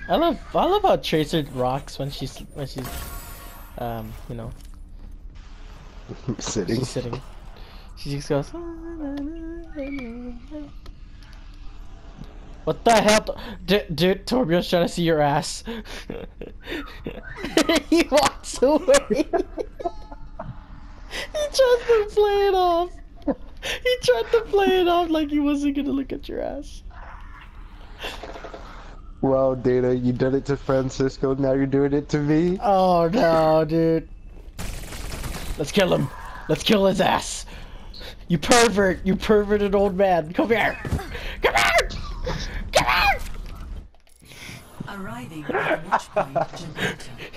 I love how Tracer rocks when she's you know, Sitting. she's sitting. She just goes. What the hell? Dude, Torbjorn's trying to see your ass. He walks away. He tries to play it off. He tried to play it off like he wasn't gonna look at your ass. Wow, Dana, you did it to Francisco, now you're doing it to me? Oh no, dude. Let's kill him. Let's kill his ass. You pervert. You perverted old man. Come here. Come here. Come here. Arriving at launch point Gibraltar.